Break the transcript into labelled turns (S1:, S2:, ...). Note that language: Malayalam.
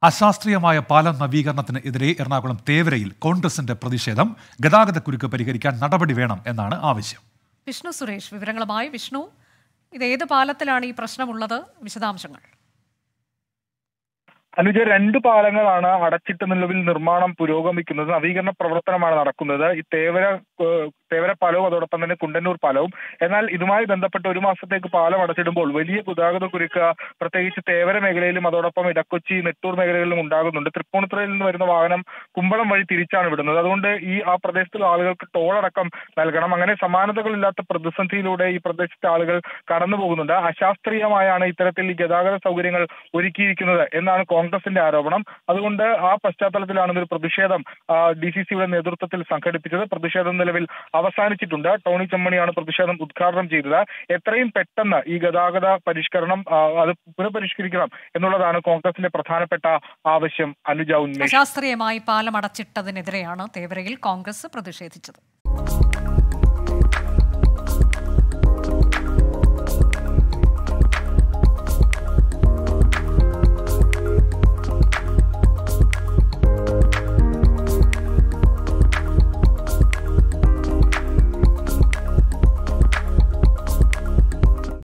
S1: അശാസ്ത്രീയമായ പാലം നവീകരണത്തിനെതിരെ എറണാകുളം തേവരയിൽ കോൺഗ്രസിന്റെ പ്രതിഷേധം. ഗതാഗതക്കുരുക്ക് പരിഹരിക്കാൻ നടപടി വേണം എന്നാണ് ആവശ്യം.
S2: വിഷ്ണു സുരേഷ് വിവരങ്ങളുമായി. വിഷ്ണു, ഇത് ഏത് പാലത്തിലാണ് ഈ പ്രശ്നമുള്ളത്? വിശദാംശങ്ങൾ.
S3: അനുജ, 2 പാലങ്ങളാണ് അടച്ചിട്ട് നിലവിൽ നിർമ്മാണം പുരോഗമിക്കുന്നത്. നവീകരണ പ്രവർത്തനമാണ് നടക്കുന്നത്. ഈ തേവര പാലവും അതോടൊപ്പം തന്നെ കുണ്ടന്നൂർ പാലവും. എന്നാൽ ഇതുമായി ബന്ധപ്പെട്ട് 1 മാസത്തേക്ക് പാലം അടച്ചിടുമ്പോൾ വലിയ ഗതാഗത കുരുക്ക് പ്രത്യേകിച്ച് തേവര മേഖലയിലും അതോടൊപ്പം ഇടക്കൊച്ചി നെട്ടൂർ മേഖലകളിലും ഉണ്ടാകുന്നുണ്ട്. തൃപ്പൂണിത്തുറയിൽ നിന്ന് വരുന്ന വാഹനം കുമ്പളം വഴി തിരിച്ചാണ് വിടുന്നത്. അതുകൊണ്ട് ആ പ്രദേശത്തുള്ള ആളുകൾക്ക് ടോളടക്കം നൽകണം. അങ്ങനെ സമാനതകളില്ലാത്ത പ്രതിസന്ധിയിലൂടെ ഈ പ്രദേശത്തെ ആളുകൾ കടന്നു പോകുന്നുണ്ട്. അശാസ്ത്രീയമായാണ് ഇത്തരത്തിൽ ഈ ഗതാഗത സൗകര്യങ്ങൾ ഒരുക്കിയിരിക്കുന്നത് എന്നാണ് കോൺഗ്രസിന്റെ ആരോപണം. അതുകൊണ്ട് ആ പശ്ചാത്തലത്തിലാണ് ഒരു പ്രതിഷേധം DCCയുടെ നേതൃത്വത്തിൽ സംഘടിപ്പിച്ചത്. പ്രതിഷേധം നിലവിൽ അവസാനിച്ചിട്ടുണ്ട്. ടോണി ചെമ്മണിയാണ് പ്രതിഷേധം ഉദ്ഘാടനം ചെയ്തത്. എത്രയും പെട്ടെന്ന് ഈ ഗതാഗത പരിഷ്കരണം അത് പുനഃപരിഷ്കരിക്കണം എന്നുള്ളതാണ് കോൺഗ്രസിന്റെ പ്രധാനപ്പെട്ട ആവശ്യം. അനുജ,
S2: അശാസ്ത്രീയമായി പാലം അടച്ചിട്ടതിനെതിരെയാണ് തേവരയിൽ കോൺഗ്രസ് പ്രതിഷേധിച്ചത്.